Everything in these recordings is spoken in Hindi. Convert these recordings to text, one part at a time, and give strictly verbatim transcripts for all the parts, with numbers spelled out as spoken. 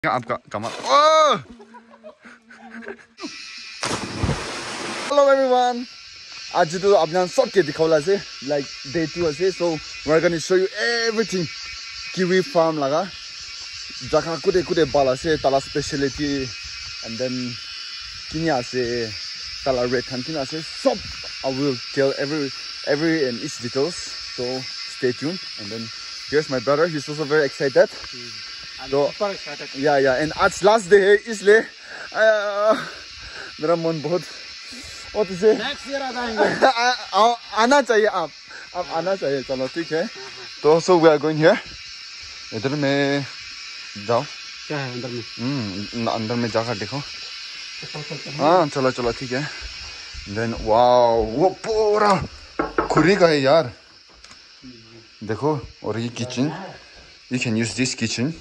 आपका कमाल oh! Hello everyone. आज तो आपने सब के दिखाऊला से like day two से so we're gonna show you everything kiwi farm लगा जहाँ कुटे कुटे बाला से ताला speciality and then किन्या से ताला red kan किन्या से सब I will tell every every and each details so stay tuned and then here's my brother he's also very excited. तो या या एंड आज लास्ट डे है इसलिए मेरा मन बहुत और तुझे नेक्स्ट ईयर आ जाएंगे आना चाहिए आप आप आना चाहिए चलो ठीक है तो so we are going here इधर में जाओ क्या है अंदर में हम्म अंदर में जाकर देखो हाँ चलो चलो ठीक है देन वाओ वो पूरा खुरी का है यार देखो और ये kitchen you can use this kitchen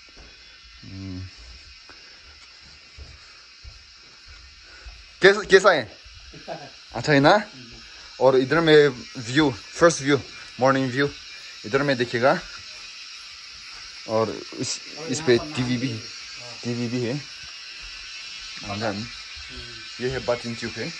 कैसा कैसा है अच्छा है ना और इधर में view first view morning view इधर में देखिएगा और इस इस पे टीवी भी टीवी भी है then, ये है बटन ट्यूब है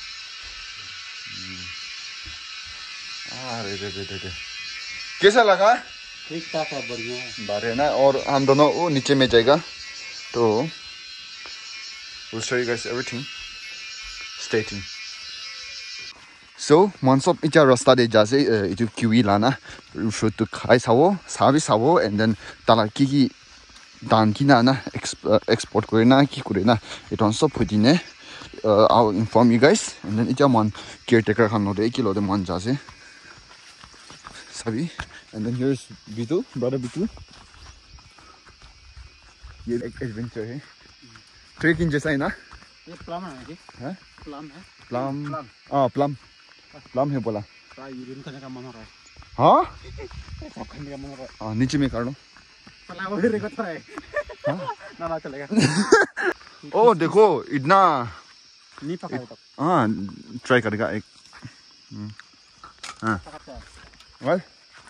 अरे रे रे रे कैसा लगा ठीक ठाक है बढ़िया है बारे ना और हम दोनों वो नीचे में जाएगा तो we'll show you guys everything stay tuned so once up इचा रास्ता दे जासे इतु किवी लाना should to खाई सावो सावी सावो and then ताला की की दान की ना ना export करे ना की करे ना इतन सब पुदीने I'll inform you guys and then इचा मन caretaker खानो दे किलो दे मन जासे सावी and then here's Bitu brother Bitu ये एक एडवेंचर है ट्रेकिंग जैसा है ना ये प्लम है क्या हैं प्लम है प्लम हाँ प्लम प्लम है बोला यूरिन करने का मन हो रहा है हाँ सब खाने का मन हो रहा है हाँ नीचे में कर लो चला वो ही रेगत है ना ना चलेगा ओ देखो इतना नहीं पका है हाँ ट्राई करेगा एक हाँ well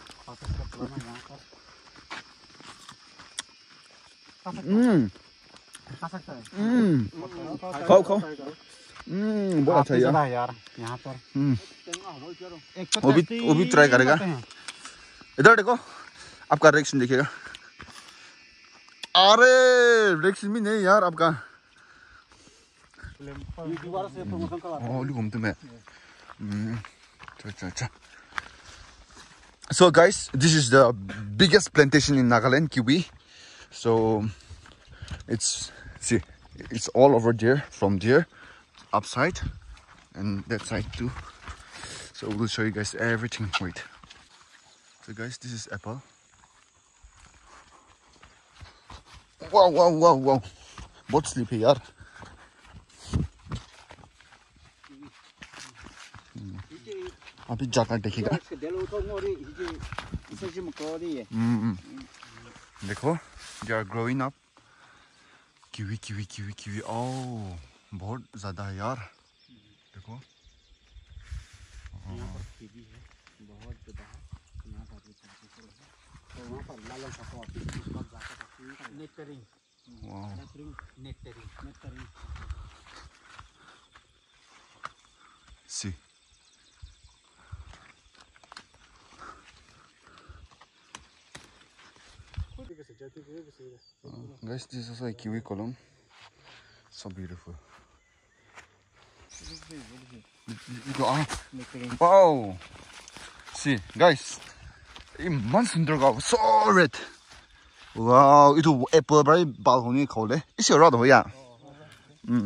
हम्म हम्म खाओ खाओ हम्म बहुत अच्छा यार यार यहाँ पर हम्म एक वो भी वो भी ट्राई करेगा इधर देखो आपका रिएक्शन देखिएगा अरे रिएक्शन भी नहीं यार आपका ओ घूमते मैं अच्छा अच्छा So guys, this is the biggest plantation in Nagaland, kiwi. So it's see, it's all over there, from there, upside, and that side too. So we'll show you guys everything. Wait. So guys, this is apple. Wow, wow, wow, wow! बहुत sleepy यार. अभी जाकर देखिएगा देखो they are growing up kiwi kiwi kiwi kiwi oh बहुत ज़्यादा है यार देखो यहाँ पर किवी है बहुत ज़्यादा है यहाँ पर भी तो वहाँ पर लालन साहब बहुत ज़्यादा नेक्टरिंग नेक्टरिंग नेक्टरिंग नेक्टरिंग see Uh, guys, this is also a kiwi column. So beautiful. Wow! See, guys, इमान सुंदर का so red. Wow, itu apple very bal होने को ले. इसे रात हो या? Hmm.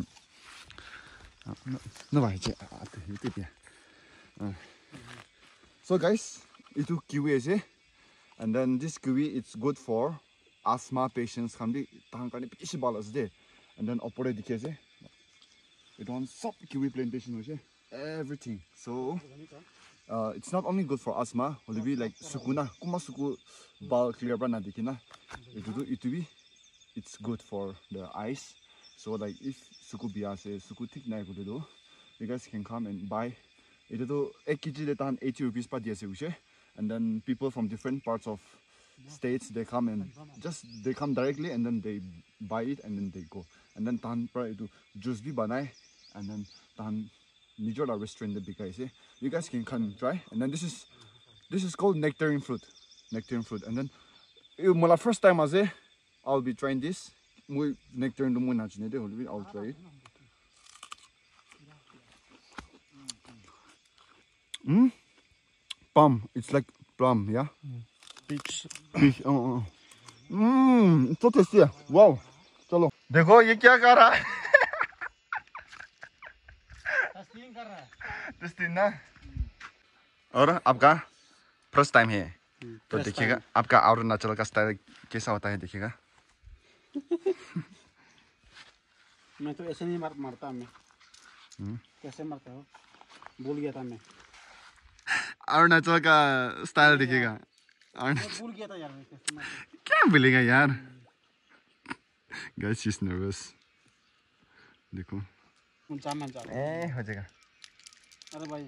ना भाई जी आते हैं इतने भी. So guys, itu kiwi ऐसे. And then this kiwi it's good for asthma patients can be tahan karne pichi balas de and then opore dikhe se it on sub kiwi plantation hoise everything so uh, it's not only good for asthma will be like sukuna kuma suku bal clear bana dikina it do it be it's good for the eyes so like if suku biya se suku thik nai ko do you guys can come and buy it do one kg de tahan eighty rupees pa dia se hoise and then people from different parts of states, they come and just they come directly and then they buy it and then they go. And then tan pra itu juice bhi banai and then tan nijola restaurant the bikai se. You guys can come try. And then this is this is called nectarine fruit. Nectarine fruit. And then you mula first time as I'll be trying this. Mui nectarine do muna chine de I'll try it. Hmm? Plum. It's like plum, yeah? Peach. Peach. Oh, oh. Mmm, it's so tasty. Wow. चलो देखो ये क्या कर रहा है टेस्टिंग कर रहा है टेस्टिंग ना और आपका फर्स्ट टाइम है तो देखिएगा आपका अरुणाचल का स्टाइल कैसा होता है देखिएगा मैं तो ऐसे नहीं मार मारता मैं कैसे मारता हूँ भूल गया था मैं अरुणाचल का स्टाइल देखिएगा भूल गया था यार मैं कैसे मारता क्या भूलेगा यार Guys, she's nervous. देखो जाना जा ए हो जाएगा अरे भाई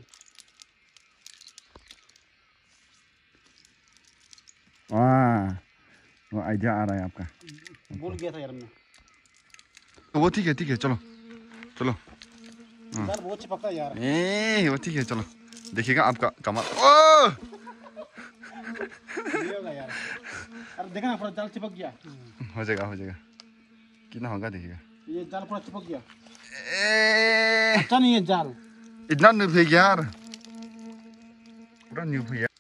वाह वो आइडिया आ रहा है आपका भूल गया था यार मैं वो ठीक है ठीक है चलो चलो यार बहुत चिपकता है यार ए वो ठीक है चलो देखिएगा आपका कमाल ओह ये होगा यार अरे देखना पूरा जाल चिपक गया हो जाएगा हो जाएगा कितना होगा देखिएगा ये जाल पूरा चिपक गया ए अच्छा नहीं है जाल इतना न्यू है यार पूरा न्यू है यार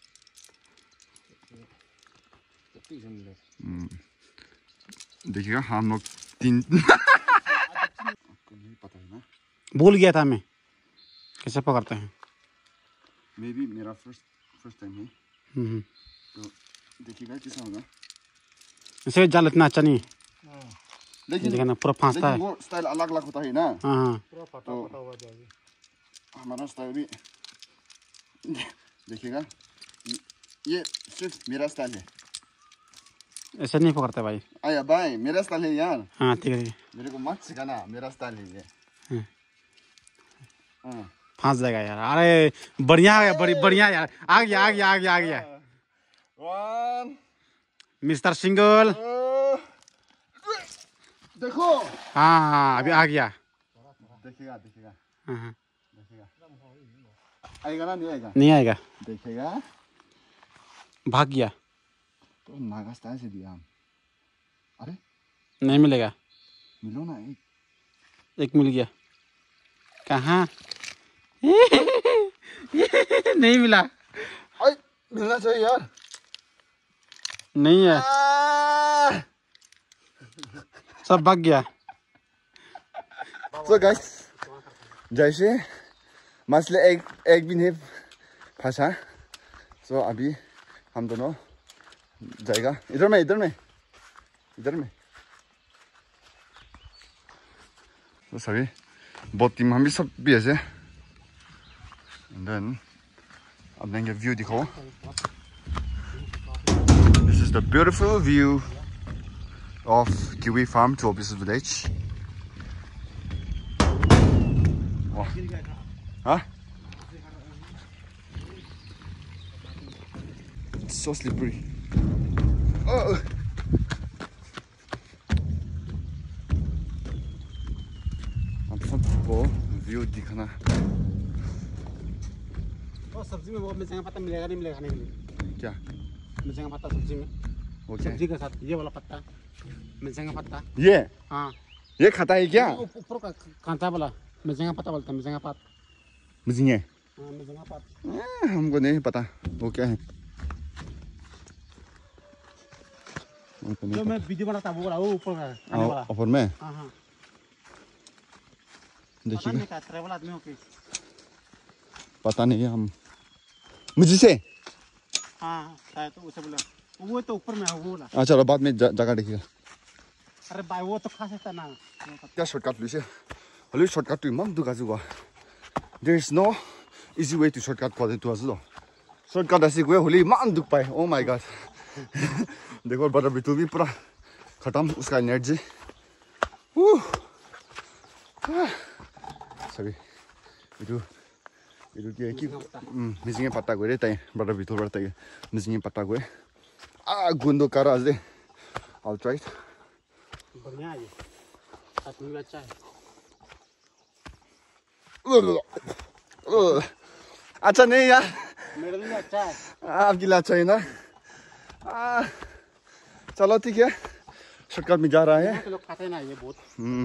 देखिएगा हम लोग तीन आपको नहीं पता है ना भूल गया था मैं कैसे पकड़ते हैं मे बी मेरा फर्स्ट फर्स्ट टाइम है हम्म तो देखिएगा कैसा होगा इसे जाल इतना अच्छा नहीं लेकिन देखना पूरा फांसता है वो स्टाइल अलग अलग होता है ना हाँ हाँ पूरा फटा फटा हुआ जाएगा हमारा स्टाइल भी देखिएगा ये सिर्फ मेरा स्टाइल है ऐसे नहीं पकड़ते भाई आया भाई मेरा स्टाइल है यार हाँ ठीक है मेरे को मत सिखाना मेरा स्टाइल है ये हाँ फांस जाएगा यार अरे बढ़िया है बड़ी बढ़िया यार आ गया आ गया आ गया आ गया वन मिस्टर सिंगल देखो हाँ हाँ अभी आ गया देखिएगा देखिएगा हाँ हाँ देखिएगा आएगा ना नहीं आएगा नहीं आएगा देखिएगा भाग गया तो नागा स्टाइल से दिया हम अरे नहीं मिलेगा मिलो ना एक एक मिल गया कहाँ नहीं मिला अरे मिलना चाहिए यार नहीं है सब भाग गया तो गाइस जैसे मछली एक एक भी नहीं फंसा तो अभी हम दोनों जाएगा इधर में इधर में इधर में तो सभी बहुत टीम हम भी सब भी ऐसे and then अब देंगे व्यू दिखाओ this is the beautiful view of Kiwi Farm to Oasis Village. Wow. Huh? It's so slippery. Oh. अब सबको व्यू दिखाना और सब्जी में वो मिर्च पत्ता मिलेगा नहीं मिलेगा खाने के लिए क्या मिर्च पत्ता सब्जी में ओके सब्जी के साथ ये वाला पत्ता मिर्च पत्ता ये हाँ ये खाता है क्या ऊपर का कांचा वाला मिर्च पत्ता बोलता है मिर्च पात मुझे हाँ मिर्च पात हमको नहीं पता वो क्या है जो मैं वीडियो बनाता वो वाला वो ऊपर का खाने वाला ऊपर में हाँ हाँ देखिए ट्रैवल आदमी हो के पता नहीं हम मुझे से हाँ शायद तो उसे बोला वो तो ऊपर में है वो वाला हाँ चलो बाद में जगह देखिएगा अरे भाई वो तो खा सकता ना क्या शॉर्टकट लीजिए हलो शॉर्टकट तो इमाम दुगा जुगा there is no easy way to shortcut for the tours lo shortcut ऐसे कोई होली इमाम दुख पाए oh my god देखो बड़ा बिटू भी पूरा खत्म उसका एनर्जी सभी बिटू बिटू क्या कि मिजिंग पत्ता कोई रहता है बड़ा बिटू रहता है मिजिंग पत्ता कोई आ गुंदो कारा दे I'll try it बढ़िया है ये चटनी भी अच्छा है अच्छा नहीं यार मेरे लिए अच्छा है आपके लिए अच्छा है ना चलो ठीक है शॉर्टकट में जा रहा है लोग खाते हैं ना ये बहुत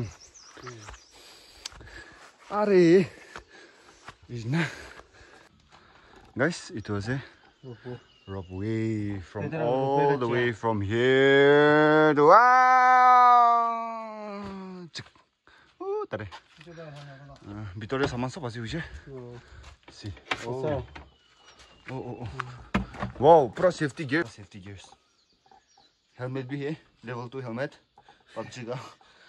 अरे ना guys it was a rough way from all the way from here to wow oh tare ভিতরে সামান সব আছে বুঝে see oh oh oh wow pro safety gear safety gears helmet भी है level two helmet पबजी का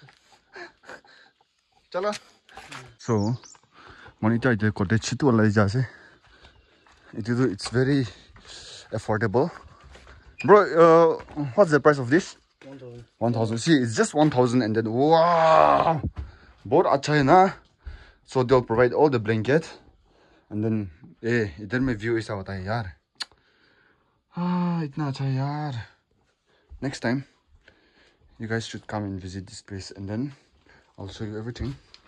चलो so monitor इधर कोटे चितू वाला जासे it is it's very affordable bro uh, what's the price of this one thousand see it's just one thousand and then wow बहुत अच्छा है ना so they'll provide all the blanket and then eh इधर में view ऐसा होता है यार ah इतना अच्छा है यार next time you guys should come and visit this place and then I'll show you everything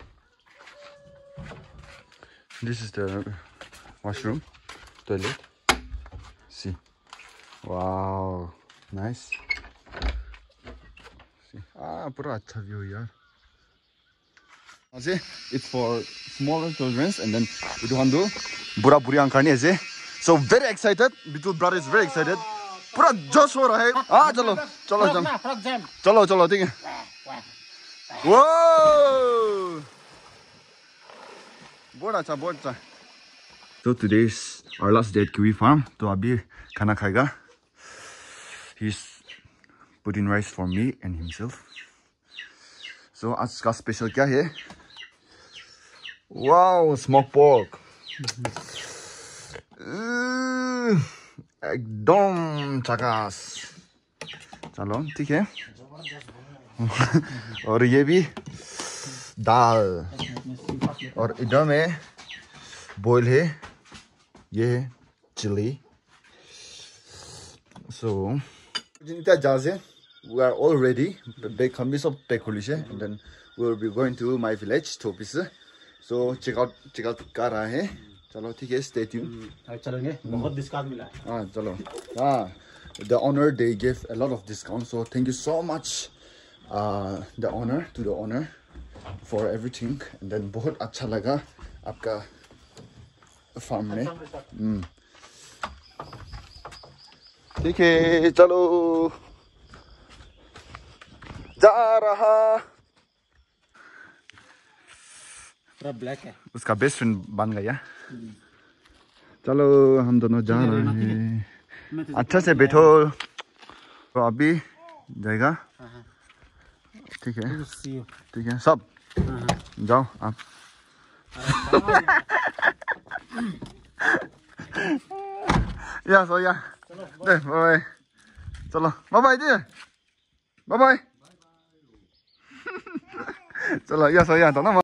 this is the washroom toilet see wow nice see ah pura acha view yaar ase it's for smaller children and then we do handu bura buri ankarni ase so very excited Bitul brother is very excited pura josh ho raha hai ah chalo chalo chalo chalo chalo theek hai whoa बहुत अच्छा बहुत अच्छा So today's our last day at Kiwi Farm. तो अभी खाना खाएगा. He's putting rice for me and himself. So आज का स्पेशल क्या है? Wow, smoked pork. एकदम चकास. चलो ठीक है. और ये भी दाल. और इधर में बॉयल है. ये है chili. So जितना जाजे we are all ready. Bag हम भी सब पैक हो लीजिए and then we will be going to my village Topis. So check out check out कर रहा है. चलो ठीक है stay tuned. चलेंगे बहुत डिस्काउंट मिला है. हाँ चलो हाँ the owner they gave a lot of discount so thank you so much uh, the owner to the owner for everything and then बहुत अच्छा लगा आपका फार्म में. ठीक है चलो जा रहा. पूरा ब्लैक है. उसका बेस्ट फ्रेंड बन गया. चलो हम दोनों जा रहे हैं. अच्छा से बैठो. तो अभी जाएगा. ठीक है ठीक है सब जाओ आप. Yeah so yeah bye bye. चलो बाय बाय दी बाय बाय. चलो या सो या तो ना